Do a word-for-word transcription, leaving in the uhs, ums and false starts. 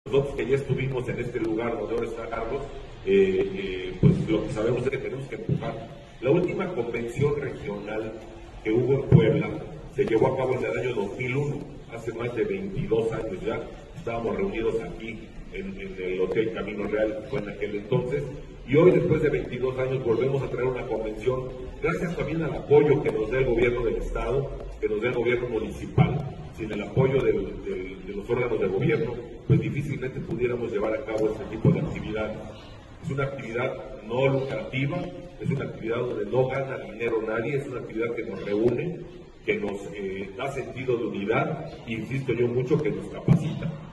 Nosotros que ya estuvimos en este lugar donde ahora está Carlos, eh, eh, pues lo que sabemos es que tenemos que empujar. La última convención regional que hubo en Puebla se llevó a cabo en el año dos mil uno, hace más de veintidós años ya. Estábamos reunidos aquí en, en el Hotel Camino Real, fue en aquel entonces, y hoy después de veintidós años volvemos a traer una convención, gracias también al apoyo que nos da el gobierno del Estado, que nos da el gobierno municipal. Sin el apoyo del, del, de los órganos de gobierno, pues difícilmente pudiéramos llevar a cabo este tipo de actividades. Es una actividad no lucrativa, es una actividad donde no gana dinero nadie, es una actividad que nos reúne, que nos eh, da sentido de unidad, e insisto yo mucho, que nos capacita.